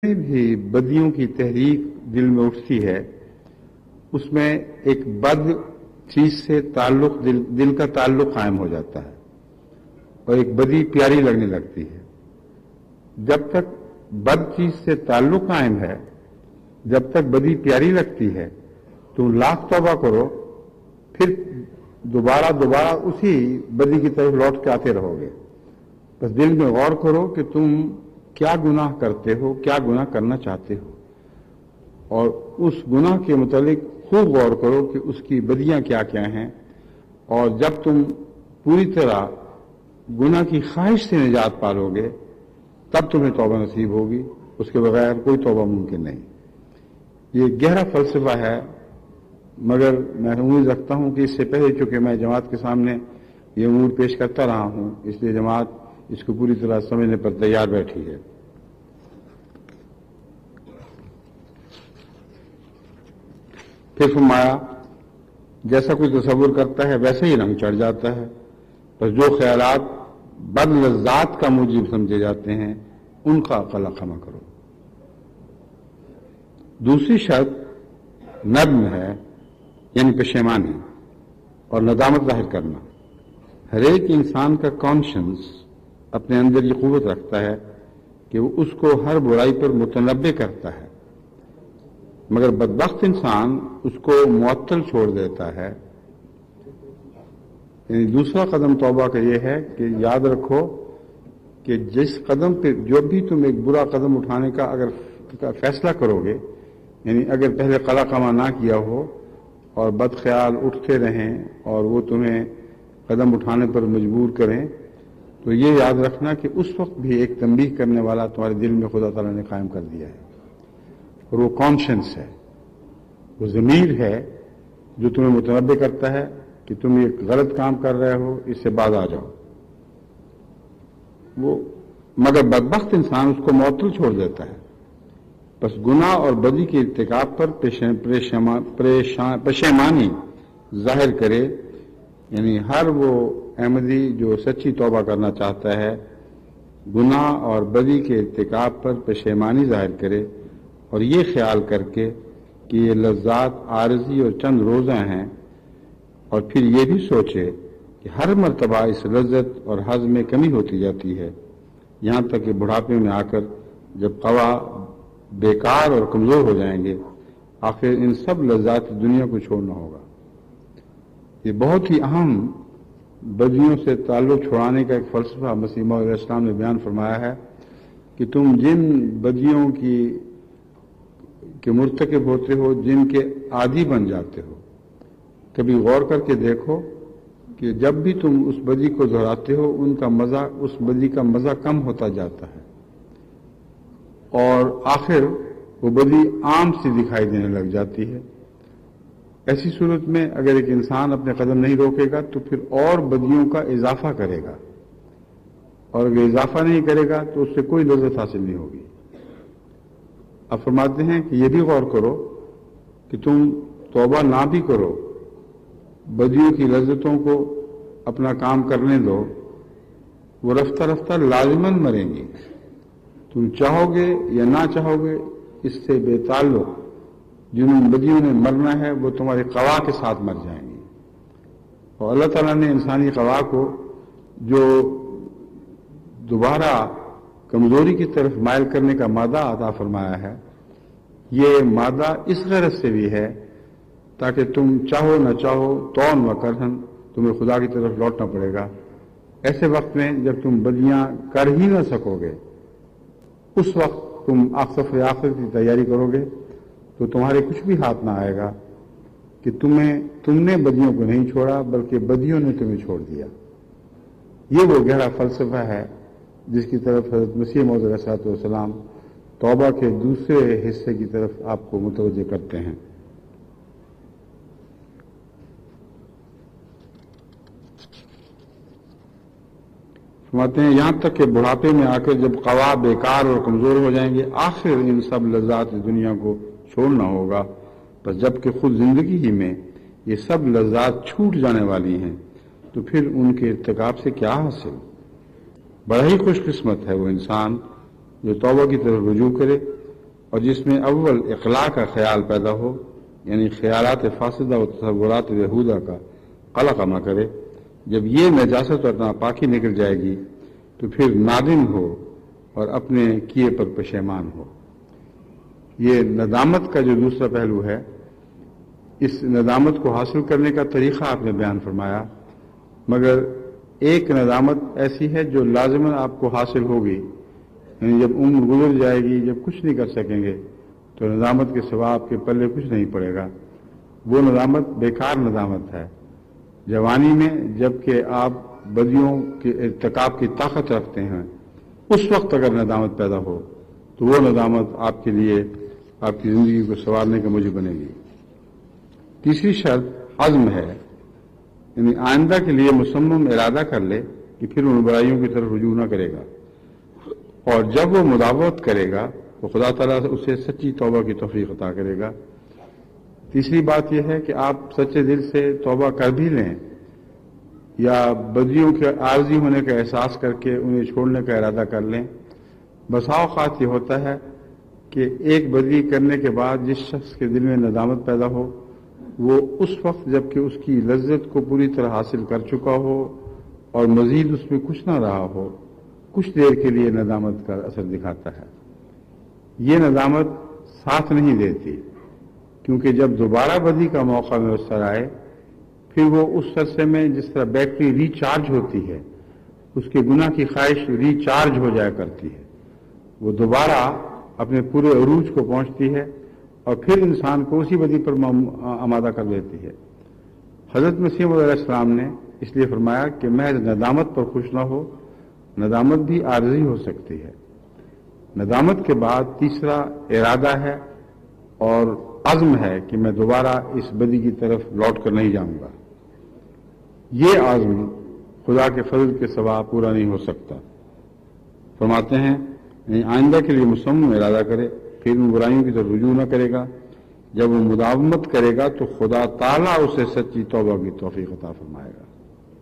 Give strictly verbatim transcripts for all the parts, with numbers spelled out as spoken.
بھی بدیوں کی تحریک دل میں اٹھتی ہے اس میں ایک بد چیز سے تعلق دل, دل کا تعلق قائم ہو جاتا ہے اور ایک بدی پیاری لگنے لگتی ہے. جب تک بد چیز سے تعلق قائم ہے، جب تک بدی پیاری لگتی ہے، تم لاکھ توبہ کرو پھر دوبارہ دوبارہ اسی بدی کی طرف لوٹ کے آتے رہو گے. بس دل میں غور کرو کہ تم کیا گناہ کرتے ہو، کیا گناہ کرنا چاہتے ہو، اور اس گناہ کے متعلق خوب غور کرو کہ اس کی بدیاں کیا کیا ہیں. اور جب تم پوری طرح گناہ کی خواہش سے نجات پالو گے تب تمہیں توبہ نصیب ہوگی، اس کے بغیر کوئی توبہ ممکن نہیں. یہ گہرا فلسفہ ہے، مگر میں امید رکھتا ہوں کہ اس سے پہلے چونکہ میں جماعت کے سامنے یہ امور پیش کرتا رہا ہوں، اس لیے جماعت اس کو پوری طرح سمجھنے پر تیار بیٹھی ہے. پھر فرمایا جیسا کوئی تصور کرتا ہے ویسے ہی رنگ چڑھ جاتا ہے، بس جو خیالات بد لذات کا موجب سمجھے جاتے ہیں ان کا قلع خمہ کرو. دوسری شرط ندم ہے، یعنی پشیمانی اور ندامت ظاہر کرنا. ہر ایک انسان کا کانشنس اپنے اندر یہ قوت رکھتا ہے کہ وہ اس کو ہر برائی پر متنبع کرتا ہے، مگر بدبخت انسان اس کو معطل چھوڑ دیتا ہے. یعنی دوسرا قدم توبہ کا یہ ہے کہ یاد رکھو کہ جس قدم پہ جو بھی تم ایک برا قدم اٹھانے کا اگر فیصلہ کرو گے، یعنی اگر پہلے قلع قمع نہ کیا ہو اور بد خیال اٹھتے رہیں اور وہ تمہیں قدم اٹھانے پر مجبور کریں، تو یہ یاد رکھنا کہ اس وقت بھی ایک تنبیہ کرنے والا تمہارے دل میں خدا تعالیٰ نے قائم کر دیا ہے، اور وہ کانشنس ہے، وہ ضمیر ہے جو تمہیں متنبع کرتا ہے کہ تم ایک غلط کام کر رہے ہو، اس سے باز آ جاؤ. وہ مگر بدبخت انسان اس کو معطل چھوڑ دیتا ہے. بس گناہ اور بدی کے ارتکاب پر پشیمانی ظاہر کرے، یعنی ہر وہ احمدی جو سچی توبہ کرنا چاہتا ہے گناہ اور بدی کے ارتکاب پر پشیمانی ظاہر کرے اور یہ خیال کر کے کہ یہ لذات عارضی اور چند روزہ ہیں، اور پھر یہ بھی سوچے کہ ہر مرتبہ اس لذت اور حظ میں کمی ہوتی جاتی ہے، یہاں تک کہ بڑھاپے میں آ کر جب قوا بیکار اور کمزور ہو جائیں گے آخر ان سب لذات دنیا کو چھوڑنا ہوگا. یہ بہت ہی اہم بدیوں سے تعلق چھڑانے کا ایک فلسفہ مسیح موعود علیہ السلام نے بیان فرمایا ہے کہ تم جن بدیوں کی کہ مرتکب ہوتے ہو، جن کے عادی بن جاتے ہو، کبھی غور کر کے دیکھو کہ جب بھی تم اس بدی کو دہراتے ہو ان کا مزہ اس بدی کا مزہ کم ہوتا جاتا ہے اور آخر وہ بدی عام سی دکھائی دینے لگ جاتی ہے. ایسی صورت میں اگر ایک انسان اپنے قدم نہیں روکے گا تو پھر اور بدیوں کا اضافہ کرے گا، اور اگر اضافہ نہیں کرے گا تو اس سے کوئی لذت حاصل نہیں ہوگی. اب فرماتے ہیں کہ یہ بھی غور کرو کہ تم توبہ نہ بھی کرو، بدیوں کی لذتوں کو اپنا کام کرنے دو، وہ رفتہ رفتہ لازماً مریں گی. تم چاہو گے یا نہ چاہو گے اس سے بے تعلق جن بدیوں نے مرنا ہے وہ تمہارے قوا کے ساتھ مر جائیں گی. اور اللہ تعالیٰ نے انسانی قوا کو جو دوبارہ کمزوری کی طرف مائل کرنے کا مادہ عطا فرمایا ہے، یہ مادہ اس غرض سے بھی ہے تاکہ تم چاہو نہ چاہو تون و کرہن تمہیں خدا کی طرف لوٹنا پڑے گا. ایسے وقت میں جب تم بدیاں کر ہی نہ سکو گے، اس وقت تم سفر آخرت کی تیاری کرو گے تو تمہارے کچھ بھی ہاتھ نہ آئے گا کہ تمہیں تم نے بدیوں کو نہیں چھوڑا بلکہ بدیوں نے تمہیں چھوڑ دیا. یہ وہ گہرا فلسفہ ہے جس کی طرف حضرت مسیح موعود علیہ السلام توبہ کے دوسرے حصے کی طرف آپ کو متوجہ کرتے ہیں. فرماتے ہیں یہاں تک کہ بڑھاپے میں آ کر جب قوا بیکار اور کمزور ہو جائیں گے آخر ان سب لذات دنیا کو چھوڑنا ہوگا. بس جب کہ خود زندگی ہی میں یہ سب لذات چھوٹ جانے والی ہیں تو پھر ان کے ارتکاب سے کیا حاصل. بڑا ہی خوش قسمت ہے وہ انسان جو توبہ کی طرف رجوع کرے اور جس میں اول اخلاء کا خیال پیدا ہو، یعنی خیالات فاسدہ و تصورات بیہودہ کا قلع کما کرے، جب یہ نجاست اور ناپاکی نکل جائے گی تو پھر نادم ہو اور اپنے کیے پر پشیمان ہو۔ یہ ندامت کا جو دوسرا پہلو ہے، اس ندامت کو حاصل کرنے کا طریقہ آپ نے بیان فرمایا، مگر ایک ندامت ایسی ہے جو لازماً آپ کو حاصل ہوگی، یعنی جب عمر گزر جائے گی، جب کچھ نہیں کر سکیں گے تو ندامت کے سوا آپ کے پلے کچھ نہیں پڑے گا۔ وہ ندامت بیکار ندامت ہے۔ جوانی میں جب کہ آپ بدیوں کے ارتکاب کی طاقت رکھتے ہیں، اس وقت اگر ندامت پیدا ہو تو وہ ندامت آپ کے لیے آپ کی زندگی کو سنوارنے کا موجب بنے گی۔ تیسری شرط عزم ہے، یعنی آئندہ کے لیے مصمم ارادہ کر لے کہ پھر ان برائیوں کی طرف رجوع نہ کرے گا، اور جب وہ مداوت کرے گا تو خدا تعالیٰ اسے سچی توبہ کی توفیق عطا کرے گا۔ تیسری بات یہ ہے کہ آپ سچے دل سے توبہ کر بھی لیں یا بدیوں کے عارضی ہونے کا احساس کر کے انہیں چھوڑنے کا ارادہ کر لیں۔ بسا اوقات یہ ہوتا ہے کہ ایک بدی کرنے کے بعد جس شخص کے دل میں ندامت پیدا ہو، وہ اس وقت جب کہ اس کی لذت کو پوری طرح حاصل کر چکا ہو اور مزید اس میں کچھ نہ رہا ہو، کچھ دیر کے لیے ندامت کا اثر دکھاتا ہے۔ یہ ندامت ساتھ نہیں دیتی، کیونکہ جب دوبارہ بدی کا موقع میسر آئے پھر وہ اس عرصے میں جس طرح بیٹری ریچارج ہوتی ہے، اس کے گناہ کی خواہش ریچارج ہو جایا کرتی ہے، وہ دوبارہ اپنے پورے عروج کو پہنچتی ہے اور پھر انسان کو اسی بدی پر آمادہ کر دیتی ہے۔ حضرت مسیح موعود علیہ السلام نے اس لیے فرمایا کہ محض ندامت پر خوش نہ ہو، ندامت بھی عارضی ہو سکتی ہے۔ ندامت کے بعد تیسرا ارادہ ہے اور عزم ہے کہ میں دوبارہ اس بدی کی طرف لوٹ کر نہیں جاؤں گا۔ یہ عزم خدا کے فضل کے سوا پورا نہیں ہو سکتا۔ فرماتے ہیں آئندہ کے لیے مصمم ارادہ کرے، پھر ان برائیوں کی طرف رجوع نہ کرے گا۔ جب وہ مداومت کرے گا تو خدا تعالیٰ اسے سچی توبہ کی توفیق عطا فرمائے گا۔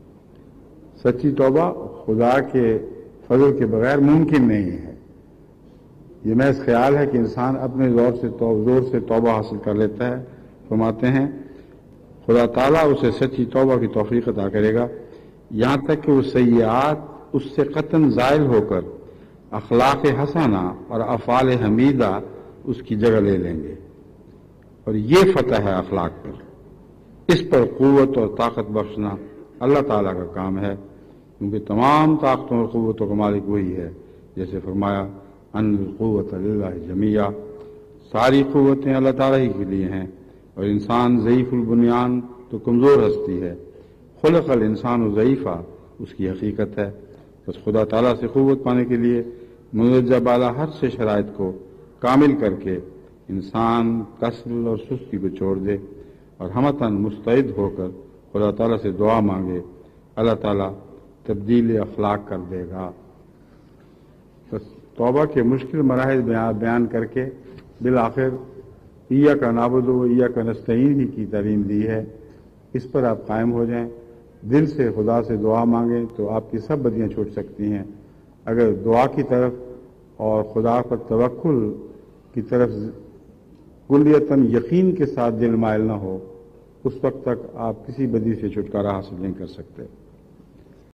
سچی توبہ خدا کے فضل کے بغیر ممکن نہیں ہے۔ یہ محض خیال ہے کہ انسان اپنے زور سے زور سے توبہ حاصل کر لیتا ہے۔ فرماتے ہیں خدا تعالیٰ اسے سچی توبہ کی توفیق عطا کرے گا، یہاں تک کہ وہ سیئات اس سے قطعاً زائل ہو کر اخلاق حسنہ اور افعال حمیدہ اس کی جگہ لے لیں گے۔ اور یہ فتح ہے اخلاق پر، اس پر قوت اور طاقت بخشنا اللہ تعالیٰ کا کام ہے، کیونکہ تمام طاقتوں اور قوتوں کا مالک وہی ہے۔ جیسے فرمایا ان القوت للہ جمیعا، ساری قوتیں اللہ تعالیٰ ہی کے لیے ہیں، اور انسان ضعیف البنیان تو کمزور ہستی ہے۔ خلق الانسان و ضعیفہ اس کی حقیقت ہے۔ بس خدا تعالیٰ سے قوت پانے کے لیے مندرجہ بالا ہر سے شرائط کو کامل کر کے انسان کسل اور سستی کو چھوڑ دے اور ہمتاً مستعد ہو کر خدا تعالیٰ سے دعا مانگے، اللہ تعالیٰ تبدیل اخلاق کر دے گا۔ بس توبہ کے مشکل مراحل بیان کر کے بالآخر ایاک نعبد و ایاک نستعین ہی کی تعلیم دی ہے، اس پر آپ قائم ہو جائیں، دل سے خدا سے دعا مانگیں تو آپ کی سب بدیاں چھوٹ سکتی ہیں۔ اگر دعا کی طرف اور خدا پر توکل کی طرف کلیتاً یقین کے ساتھ دل مائل نہ ہو، اس وقت تک آپ کسی بدی سے چھٹکارا حاصل نہیں کر سکتے۔